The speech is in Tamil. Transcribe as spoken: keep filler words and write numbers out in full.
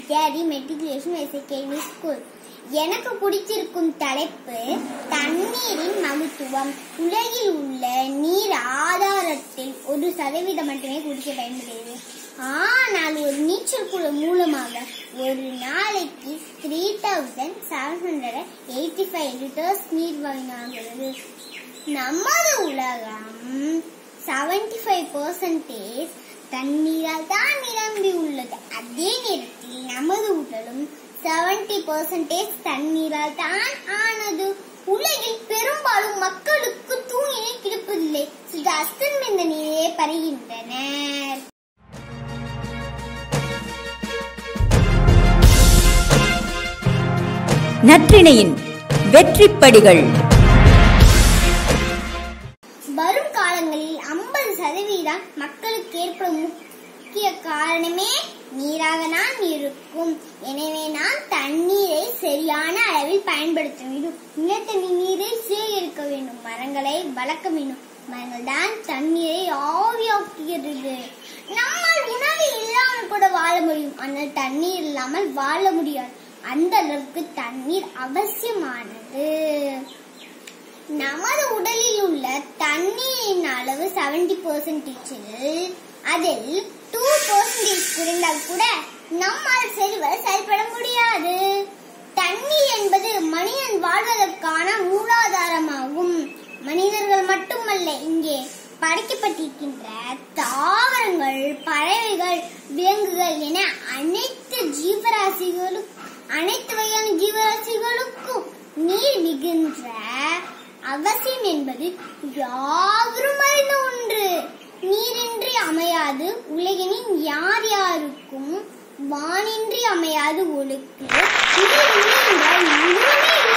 வித்யாரி மெட்ரிகுலேஷன் எஸ்ஏகேவி ஸ்கூல். எனக்கு பிடிச்சிருக்கும் தலைப்பு தண்ணீரின் மகத்துவம். உலகில் உள்ள நீர் ஆதாரத்தில் ஒரு சதவீதம் மட்டுமே குடிக்க பயன்படுகிறது. ஆனால் ஒரு நீச்சல் குளம் மூலமாக ஒரு நாளைக்கு three thousand seven hundred eighty five litres நீர் வீணாகிறது. நமது உலகம் செவன்டி ஃபைவ் பர்சன்டேஜ் தண்ணீரால் தான் நிரம்பி உள்ளது. அதே நேரத்தில் நமது உடலும் செவன்டி பர்சன்டேஜ் தண்ணீரால் தான் ஆனது. உலகில் பெரும்பாலும் மக்களுக்கு தூய்மை கிடைப்பதில்லை. சில அஸ்தமிந்த நீரே பருகின்றனர். நற்றிணையின் வெற்றிப்படிகள். வரும் காலங்களில் ஐம்பது சதவீதம் மக்களுக்கு ஏற்படும் முக்கிய காரணமே நீராக தான் இருக்கும். எனவே நாம் தண்ணீரை சரியான அளவில் பயன்படுத்த வேண்டும். நிலத்தடி நீரை சேகரிக்க வேண்டும். மரங்களை வளர்க்க வேண்டும். மரங்கள் தான் தண்ணீரை ஆவியாக்குகிறது. நம்மால் உணவு இல்லாமல் கூட வாழ முடியும். ஆனால் தண்ணீர் இல்லாமல் வாழ முடியாது. அந்த அளவுக்கு தண்ணீர் அவசியமானது. நமது உடலில் உள்ள தண்ணீரின் அளவு செவன்டி பர்சன்டேஜில் அதில் டூ பர்சன்டேஜ் குறைந்தால் கூட நம்மால் செல்வ செயல்பட முடியாது. தண்ணீர் என்பது மனிதன் வாழ்வதற்கான மூலாதாரமாகும். மனிதர்கள் மட்டுமல்ல, இங்கே படைக்கப்பட்டிருக்கின்ற தாவரங்கள், பறவைகள், விலங்குகள் என அனைத்து ஜீவராசிகளும் அனைத்து வகையான ஜீவராசிகளுக்கும் நீர் மிகுந்த அவசியம் என்பது யாவரும் அறிந்த ஒன்று. நீரின்றி அமையாது உலகினின் யார் யாருக்கும், வானின்றி அமையாது ஒழுக்கு. இது இல்லை என்றால்